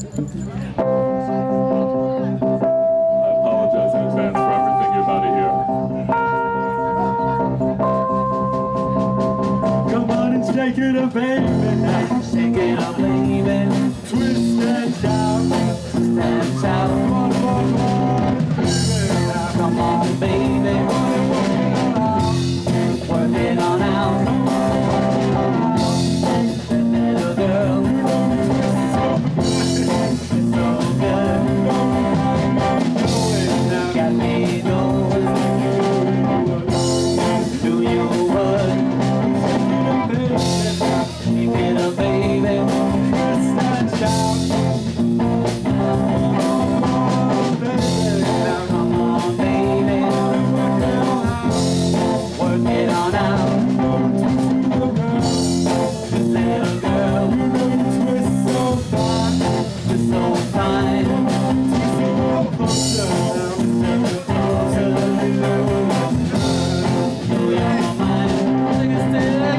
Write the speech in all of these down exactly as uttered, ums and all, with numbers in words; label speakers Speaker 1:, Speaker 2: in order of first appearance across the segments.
Speaker 1: apologize in advance for everything you're about to hear. Come on and shake it up, baby. Now
Speaker 2: Shake it up, baby.
Speaker 1: twist and shout,
Speaker 2: Twist and shout.
Speaker 1: one, one, one, baby. Now
Speaker 2: Come on, baby. Work it on out. That little girl. It's so good. Got me going. Do you would? Shake it up, baby.
Speaker 1: twist and shout,
Speaker 2: Now come on, baby. Work it on out. This little girl.
Speaker 1: twist so fine,
Speaker 2: It's so fine.
Speaker 1: closer now.
Speaker 2: Do your mind. Take a step.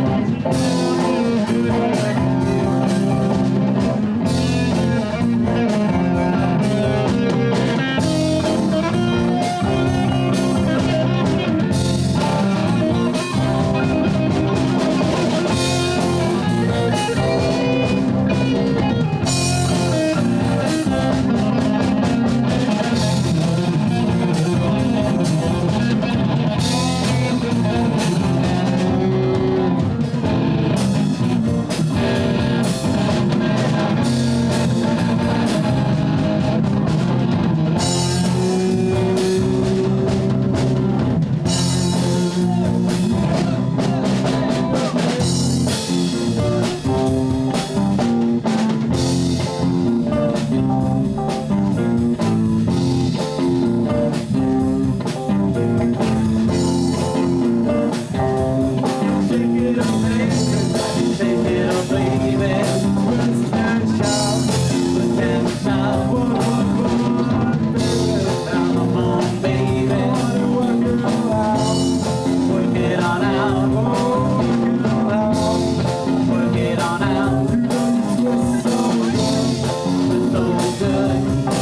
Speaker 2: Shake it up, baby.
Speaker 1: Twist and shout,
Speaker 2: Twist and shout.
Speaker 1: one, one, one, baby. Now
Speaker 2: Come on, baby.
Speaker 1: work it all out,
Speaker 2: Work it on out.
Speaker 1: work it all out.
Speaker 2: Work it on out.
Speaker 1: Twist so good,
Speaker 2: It's so good.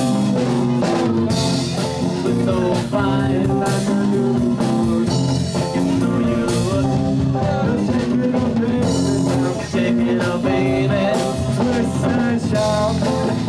Speaker 2: It's so fine.
Speaker 1: like I do.
Speaker 2: You know you would.
Speaker 1: Shake it up, baby. Now
Speaker 2: Shake it up, baby.
Speaker 1: twist and shout,